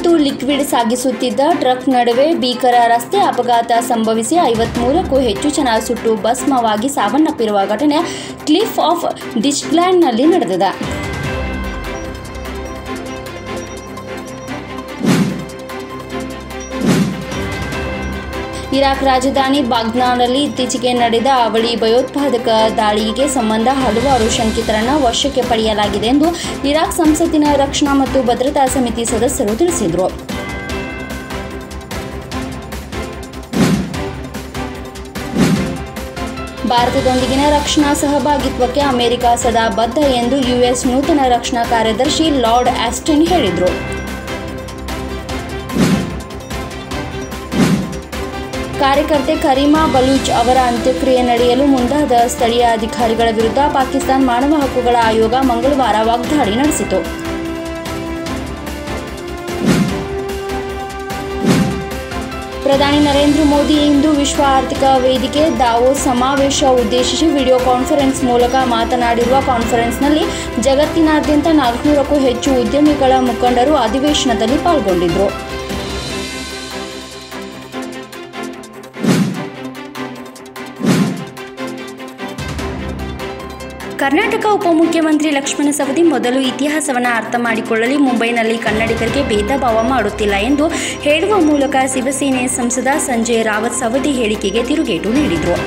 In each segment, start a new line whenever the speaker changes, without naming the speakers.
ಮತ್ತು ಲಿಕ್ವಿಡ್ ಸಾಗಿಸುತ್ತಿದ್ದ ಟ್ರಕ್ ನಡುವೆ ಭೀಕರ ರಸ್ತೆ ಅಪಘಾತ ಸಂಭವಿಸಿ 53ಕ್ಕೂ ಹೆಚ್ಚು ಜನ ಸುಟ್ಟು ಭಸ್ಮವಾಗಿ ಸಾವನ್ನಪ್ಪಿರುವ ಘಟನೆ ಕ್ಲಿಫ್ ಆಫ್ ಡಿಚ್ಲ್ಯಾಂಡ್ನಲ್ಲಿ ನಡೆದಿದೆ. ಇರಾಕ್ ರಾಜಧಾನಿ ಬಾಗ್ದಾದ್ನಲ್ಲಿ ಇತ್ತೀಚೆಗೆ ನಡೆದ ಅವಳಿ ಭಯೋತ್ಪಾದಕ ದಾಳಿಗೆ ಸಂಬಂಧ ಹಲವಾರು ಶಂಕಿತರನ್ನು ವಶಕ್ಕೆ ಪಡೆಯಲಾಗಿದೆ ಎಂದು ಇರಾಕ್ ಸಂಸತ್ತಿನ ರಕ್ಷಣಾ ಮತ್ತು ಭದ್ರತಾ ಸಮಿತಿ ಸದಸ್ಯರು ತಿಳಿಸಿದರು. ಭಾರತದೊಂದಿಗಿನ ರಕ್ಷಣಾ ಸಹಭಾಗಿತ್ವಕ್ಕೆ ಅಮೆರಿಕ ಸದಾ ಬದ್ಧ ಎಂದು ಯುಎಸ್ ನೂತನ ರಕ್ಷಣಾ ಕಾರ್ಯದರ್ಶಿ ಲಾರ್ಡ್ ಆಸ್ಟಿನ್ ಹೇಳಿದರು. ಕಾರ್ಯಕರ್ತೆ ಕರೀಮಾ ಬಲೂಚ್ ಅವರ ಅಂತ್ಯಕ್ರಿಯೆ ನಡೆಯಲು ಮುಂದಾದ ಸ್ಥಳೀಯ ಅಧಿಕಾರಿಗಳ ವಿರುದ್ಧ ಪಾಕಿಸ್ತಾನ ಮಾನವ ಹಕ್ಕುಗಳ ಆಯೋಗ ಮಂಗಳವಾರ ವಾಗ್ದಾಳಿ ನಡೆಸಿತು. ಪ್ರಧಾನಿ ನರೇಂದ್ರ ಮೋದಿ ಇಂದು ವಿಶ್ವ ಆರ್ಥಿಕ ವೇದಿಕೆ ದಾವೋಸ್ ಸಮಾವೇಶ ಉದ್ದೇಶಿಸಿ ವಿಡಿಯೋ ಕಾನ್ಫರೆನ್ಸ್ ಮೂಲಕ ಮಾತನಾಡಿರುವ ಕಾನ್ಫರೆನ್ಸ್ನಲ್ಲಿ ಜಗತ್ತಿನಾದ್ಯಂತ 400ಕ್ಕೂ ಹೆಚ್ಚು ಉದ್ಯಮಿಗಳ ಮುಖಂಡರು ಅಧಿವೇಶನದಲ್ಲಿ ಪಾಲ್ಗೊಂಡಿದ್ದರು. ಕರ್ನಾಟಕ ಉಪಮುಖ್ಯಮಂತ್ರಿ ಲಕ್ಷ್ಮಣ ಸವದಿ ಮೊದಲು ಇತಿಹಾಸವನ್ನು ಅರ್ಥ ಮಾಡಿಕೊಳ್ಳಲಿ, ಮುಂಬೈನಲ್ಲಿ ಕನ್ನಡಿಗರಿಗೆ ಭೇದ ಭಾವ ಮಾಡುತ್ತಿಲ್ಲ ಎಂದು ಹೇಳುವ ಮೂಲಕ ಶಿವಸೇನೆ ಸಂಸದ ಸಂಜಯ್ ರಾವತ್ ಸವದಿ ಹೇಳಿಕೆಗೆ ತಿರುಗೇಟು ನೀಡಿದರು.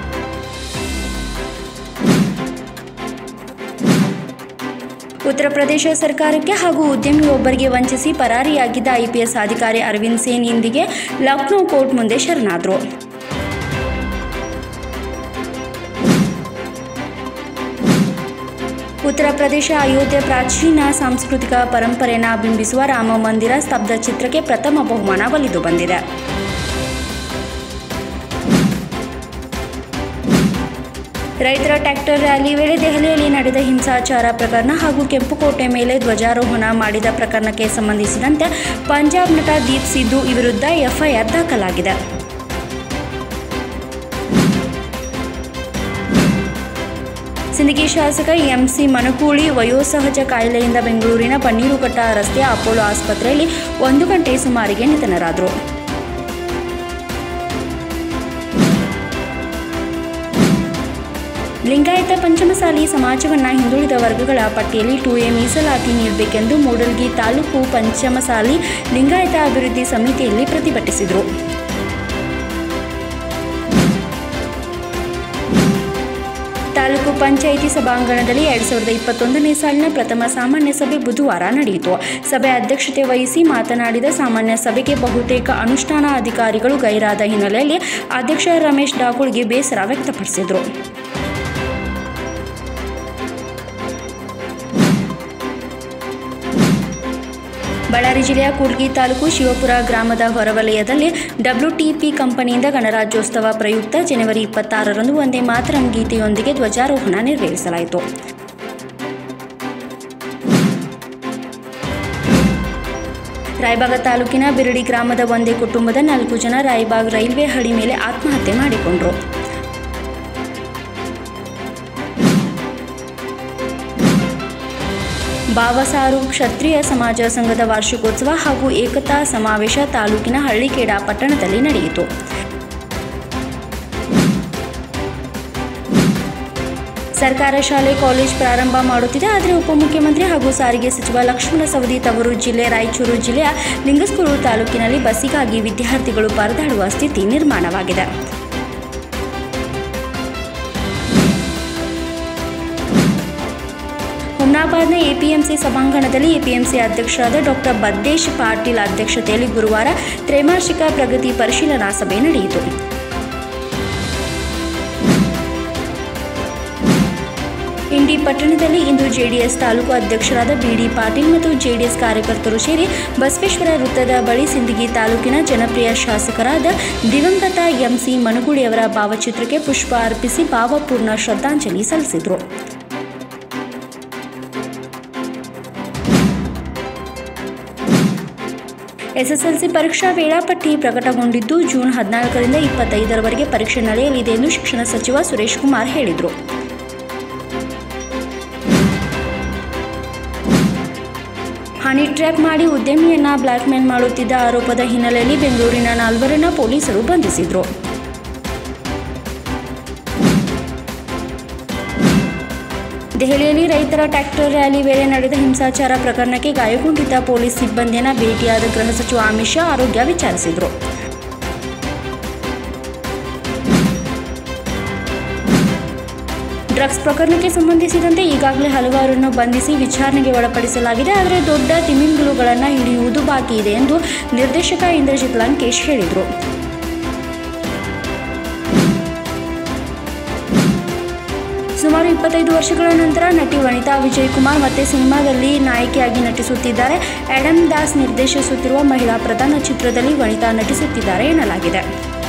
ಉತ್ತರ ಪ್ರದೇಶ ಸರ್ಕಾರಕ್ಕೆ ಹಾಗೂ ಉದ್ಯಮಿಯೊಬ್ಬರಿಗೆ ವಂಚಿಸಿ ಪರಾರಿಯಾಗಿದ್ದ ಐಪಿಎಸ್ ಅಧಿಕಾರಿ ಅರವಿಂದ್ ಸೇನ್ ಇಂದಿಗೆ ಲಕ್ನೋ ಕೋರ್ಟ್ ಮುಂದೆ ಶರಣಾದರು. ಉತ್ತರ ಪ್ರದೇಶ ಅಯೋಧ್ಯೆ ಪ್ರಾಚೀನ ಸಾಂಸ್ಕೃತಿಕ ಪರಂಪರೆಯನ್ನು ಬಿಂಬಿಸುವ ರಾಮ ಮಂದಿರ ಸ್ತಬ್ಧ ಚಿತ್ರಕ್ಕೆ ಪ್ರಥಮ ಬಹುಮಾನ ಒಲಿದು ಬಂದಿದೆ. ರೈತರ ಟ್ರ್ಯಾಕ್ಟರ್ ರ್ಯಾಲಿ ವೇಳೆ ದೆಹಲಿಯಲ್ಲಿ ನಡೆದ ಹಿಂಸಾಚಾರ ಪ್ರಕರಣ ಹಾಗೂ ಕೆಂಪುಕೋಟೆ ಮೇಲೆ ಧ್ವಜಾರೋಹಣ ಮಾಡಿದ ಪ್ರಕರಣಕ್ಕೆ ಸಂಬಂಧಿಸಿದಂತೆ ಪಂಜಾಬ್ ನಟ ದೀಪ್ ಸಿದ್ದು ವಿರುದ್ಧ ಎಫ್ಐಆರ್ ದಾಖಲಾಗಿದೆ. ಸಿಂದಗಿ ಶಾಸಕ ಎಂಸಿ ಮನಕೂಳಿ ವಯೋಸಹಜ ಕಾಯಿಲೆಯಿಂದ ಬೆಂಗಳೂರಿನ ಬನ್ನೀರುಘಟ್ಟ ರಸ್ತೆಯ ಅಪೋಲೋ ಆಸ್ಪತ್ರೆಯಲ್ಲಿ 1 ಗಂಟೆ ಸುಮಾರಿಗೆ ನಿಧನರಾದರು. ಲಿಂಗಾಯತ ಪಂಚಮಸಾಲಿ ಸಮಾಜವನ್ನು ಹಿಂದುಳಿದ ವರ್ಗಗಳ ಪಟ್ಟಿಯಲ್ಲಿ 2A ಮೀಸಲಾತಿ ನೀಡಬೇಕೆಂದು ಮೂಡಲಗಿ ತಾಲೂಕು ಪಂಚಮಸಾಲಿ ಲಿಂಗಾಯತ ಅಭಿವೃದ್ಧಿ ಸಮಿತಿಯಲ್ಲಿ ಪ್ರತಿಭಟಿಸಿದರು. ತಾಲೂಕು ಪಂಚಾಯಿತಿ ಸಭಾಂಗಣದಲ್ಲಿ 2021ನೇ ಸಾಲಿನ ಪ್ರಥಮ ಸಾಮಾನ್ಯ ಸಭೆ ಬುಧವಾರ ನಡೆಯಿತು. ಸಭೆ ಅಧ್ಯಕ್ಷತೆ ವಹಿಸಿ ಮಾತನಾಡಿದ ಸಾಮಾನ್ಯ ಸಭೆಗೆ ಬಹುತೇಕ ಅನುಷ್ಠಾನ ಅಧಿಕಾರಿಗಳು ಗೈರಾದ ಹಿನ್ನೆಲೆಯಲ್ಲಿ ಅಧ್ಯಕ್ಷ ರಮೇಶ್ ಡಾಕುಳ್ಗೆ ಬೇಸರ ವ್ಯಕ್ತಪಡಿಸಿದರು. ಬಳ್ಳಾರಿ ಜಿಲ್ಲೆಯ ಕೂಡ್ಗಿ ತಾಲೂಕು ಶಿವಪುರ ಗ್ರಾಮದ ಹೊರವಲಯದಲ್ಲಿ WTP ಕಂಪನಿಯಿಂದ ಗಣರಾಜ್ಯೋತ್ಸವ ಪ್ರಯುಕ್ತ ಜನವರಿ 26ರಂದು ವಂದೇ ಮಾತರಂ ಗೀತೆಯೊಂದಿಗೆ ಧ್ವಜಾರೋಹಣ ನೆರವೇರಿಸಲಾಯಿತು. ರಾಯಬಾಗ ತಾಲೂಕಿನ ಬಿರಡಿ ಗ್ರಾಮದ ಒಂದೇ ಕುಟುಂಬದ 4 ಜನ ರಾಯಬಾಗ್ ರೈಲ್ವೆ ಹಳಿ ಮೇಲೆ ಆತ್ಮಹತ್ಯೆ ಮಾಡಿಕೊಂಡರು. ಬಾವಸಾರು ಕ್ಷತ್ರಿಯ ಸಮಾಜ ಸಂಘದ ವಾರ್ಷಿಕೋತ್ಸವ ಹಾಗೂ ಏಕತಾ ಸಮಾವೇಶ ತಾಲೂಕಿನ ಹಳ್ಳಿಕೇಡ ಪಟ್ಟಣದಲ್ಲಿ ನಡೆಯಿತು. ಸರ್ಕಾರ ಶಾಲೆ ಕಾಲೇಜು ಪ್ರಾರಂಭ ಮಾಡುತ್ತಿದೆ. ಆದರೆ ಉಪಮುಖ್ಯಮಂತ್ರಿ ಹಾಗೂ ಸಾರಿಗೆ ಸಚಿವ ಲಕ್ಷ್ಮಣ ಸವದಿ ತವರು ಜಿಲ್ಲೆ ರಾಯಚೂರು ಜಿಲ್ಲೆಯ ಲಿಂಗಸ್ಕೂರು ತಾಲೂಕಿನಲ್ಲಿ ಬಸ್ಸಿಗಾಗಿ ವಿದ್ಯಾರ್ಥಿಗಳು ಪರದಾಡುವ ಸ್ಥಿತಿ ನಿರ್ಮಾಣವಾಗಿದೆ. ಹುಮ್ನಾಬಾದ್ನ ಎಪಿಎಂಸಿ ಸಭಾಂಗಣದಲ್ಲಿ ಎಪಿಎಂಸಿ ಅಧ್ಯಕ್ಷರಾದ ಡಾಕ್ಟರ್ ಬದ್ದೇಶ್ ಪಾಟೀಲ್ ಅಧ್ಯಕ್ಷತೆಯಲ್ಲಿ ಗುರುವಾರ ತ್ರೈಮಾಸಿಕ ಪ್ರಗತಿ ಪರಿಶೀಲನಾ ಸಭೆ ನಡೆಯಿತು. ಇಂಡಿ ಪಟ್ಟಣದಲ್ಲಿ ಇಂದು ಜೆಡಿಎಸ್ ತಾಲೂಕು ಅಧ್ಯಕ್ಷರಾದ ಬಿಡಿ ಪಾಟೀಲ್ ಮತ್ತು ಜೆಡಿಎಸ್ ಕಾರ್ಯಕರ್ತರು ಸೇರಿ ಬಸವೇಶ್ವರ ವೃತ್ತದ ಬಳಿ ಸಿಂದಗಿ ತಾಲೂಕಿನ ಜನಪ್ರಿಯ ಶಾಸಕರಾದ ದಿವಂಗತ ಎಂಸಿ ಮನಗೂಳಿಯವರ ಭಾವಚಿತ್ರಕ್ಕೆ ಪುಷ್ಪ ಅರ್ಪಿಸಿ ಭಾವಪೂರ್ಣ ಶ್ರದ್ಧಾಂಜಲಿ ಸಲ್ಲಿಸಿದರು. ಎಸ್ಎಸ್ಎಲ್ಸಿ ಪರೀಕ್ಷಾ ವೇಳಾಪಟ್ಟಿ ಪ್ರಕಟಗೊಂಡಿದ್ದು ಜೂನ್ 14ರಿಂದ 25ರವರೆಗೆ ಪರೀಕ್ಷೆ ನಡೆಯಲಿದೆ ಎಂದು ಶಿಕ್ಷಣ ಸಚಿವ ಸುರೇಶ್ ಕುಮಾರ್ ಹೇಳಿದರು. ಹನಿ ಟ್ರ್ಯಾಪ್ ಮಾಡಿ ಉದ್ಯಮಿಯನ್ನ ಬ್ಲ್ಯಾಕ್ಮೇಲ್ ಮಾಡುತ್ತಿದ್ದ ಆರೋಪದ ಹಿನ್ನೆಲೆಯಲ್ಲಿ ಬೆಂಗಳೂರಿನ 4 ಪೊಲೀಸರು ಬಂಧಿಸಿದರು. ದೆಹಲಿಯಲ್ಲಿ ರೈತರ ಟ್ರ್ಯಾಕ್ಟರ್ ರ್ಯಾಲಿ ವೇಳೆ ನಡೆದ ಹಿಂಸಾಚಾರ ಪ್ರಕರಣಕ್ಕೆ ಗಾಯಗೊಂಡಿದ್ದ ಪೊಲೀಸ್ ಸಿಬ್ಬಂದಿಯನ್ನು ಭೇಟಿಯಾದ ಗೃಹ ಸಚಿವ ಅಮಿತ್ ಶಾ ಆರೋಗ್ಯ ವಿಚಾರಿಸಿದರು. ಡ್ರಗ್ಸ್ ಪ್ರಕರಣಕ್ಕೆ ಸಂಬಂಧಿಸಿದಂತೆ ಈಗಾಗಲೇ ಹಲವಾರನ್ನು ಬಂಧಿಸಿ ವಿಚಾರಣೆಗೆ ಒಳಪಡಿಸಲಾಗಿದೆ. ಆದರೆ ದೊಡ್ಡ ತಿಮಿಂಗಲಗಳನ್ನು ಹಿಡಿಯುವುದು ಬಾಕಿ ಇದೆ ಎಂದು ನಿರ್ದೇಶಕ ಇಂದ್ರಜಿತ್ ಲಂಕೇಶ್ ಹೇಳಿದರು. ಸುಮಾರು 25 ವರ್ಷಗಳ ನಂತರ ನಟಿ ವನಿತಾ ವಿಜಯ್ ಕುಮಾರ್ ಮತ್ತೆ ಸಿನಿಮಾದಲ್ಲಿ ನಾಯಕಿಯಾಗಿ ನಟಿಸುತ್ತಿದ್ದಾರೆ. ಆಡಮ್ ದಾಸ್ ನಿರ್ದೇಶಿಸುತ್ತಿರುವ ಮಹಿಳಾ ಪ್ರಧಾನ ಚಿತ್ರದಲ್ಲಿ ವನಿತಾ ನಟಿಸುತ್ತಿದ್ದಾರೆ ಎನ್ನಲಾಗಿದೆ.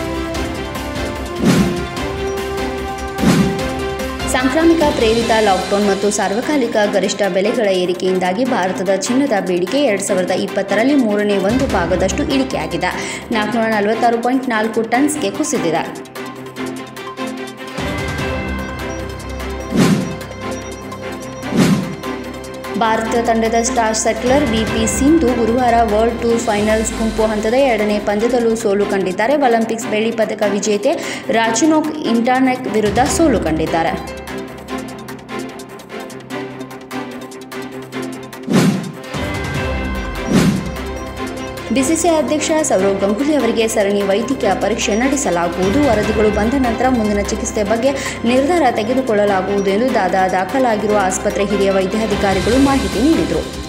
ಸಾಂಕ್ರಾಮಿಕ ಪ್ರೇರಿತ ಲಾಕ್ಡೌನ್ ಮತ್ತು ಸಾರ್ವಕಾಲಿಕ ಗರಿಷ್ಠ ಬೆಲೆಗಳ ಏರಿಕೆಯಿಂದಾಗಿ ಭಾರತದ ಚಿನ್ನದ ಬೇಡಿಕೆ 2020ರಲ್ಲಿ 1/3 ಭಾಗದಷ್ಟು ಇಳಿಕೆಯಾಗಿದೆ. 446.4 ಟನ್ಸ್ಗೆ ಕುಸಿದಿದೆ. ಭಾರತ ತಂಡದ ಸ್ಟಾರ್ ಸೆಟ್ಲರ್ ವಿ.ಪಿ. ಸಿಂಧು ಗುರುವಾರ ವರ್ಲ್ಡ್ ಟೂರ್ ಫೈನಲ್ಸ್ ಗುಂಪು ಹಂತದ 2ನೇ ಪಂದ್ಯದಲ್ಲೂ ಸೋಲು ಕಂಡಿದ್ದಾರೆ. ಒಲಿಂಪಿಕ್ಸ್ ಬೆಳ್ಳಿ ಪದಕ ವಿಜೇತೆ ರಾಚನೋಕ್ ಇಂಟಾನೆಕ್ ವಿರುದ್ಧ ಸೋಲು ಕಂಡಿದ್ದಾರೆ. ಬಿಸಿಸಿಐ ಅಧ್ಯಕ್ಷ ಸೌರವ್ ಗಂಗೂಲಿ ಅವರಿಗೆ ಸರಣಿ ವೈದ್ಯಕೀಯ ಪರೀಕ್ಷೆ ನಡೆಸಲಾಗುವುದು. ವರದಿಗಳು ಬಂದ ನಂತರ ಮುಂದಿನ ಚಿಕಿತ್ಸೆ ಬಗ್ಗೆ ನಿರ್ಧಾರ ತೆಗೆದುಕೊಳ್ಳಲಾಗುವುದು ಎಂದು ದಾಖಲಾಗಿರುವ ಆಸ್ಪತ್ರೆ ಹಿರಿಯ ವೈದ್ಯಾಧಿಕಾರಿಗಳು ಮಾಹಿತಿ ನೀಡಿದರು.